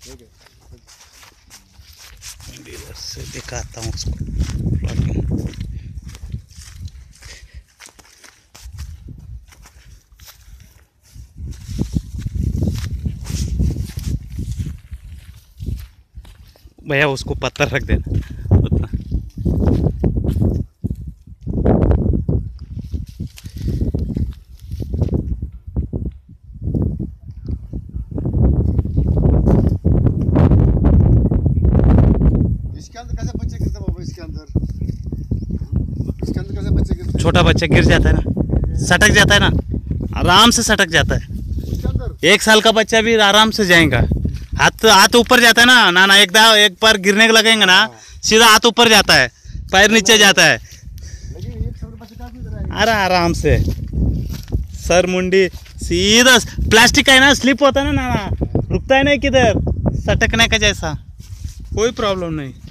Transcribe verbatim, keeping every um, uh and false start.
इधर से दिखाता हूँ उसको प्लॉटिंग। भैया उसको पत्थर रख देना उतना। इसके अंदर कैसे बच्चे गिरते बाबा? इसके अंदर इसके अंदर कैसे बच्चे गिरते? छोटा बच्चा गिर जाता है ना, सटक जाता है ना, आराम से सटक जाता है। इसके अंदर एक साल का बच्चा भी आराम से जाएगा। हाथ हाथ ऊपर जाता है ना, ना ना एक दा एक बार गिरने लगेंगे ना, सीधा हाथ ऊपर जाता है, पैर नीचे जाता है। लेकिन एक छोटे बच्चे का भी है। अरे आराम से सर मुंडी सीधा। प्लास्टिक का है ना, स्लिप होता है ना, ना ना रुकता है नहीं किधर, सटकने का जैसा कोई प्रॉब्लम नहीं।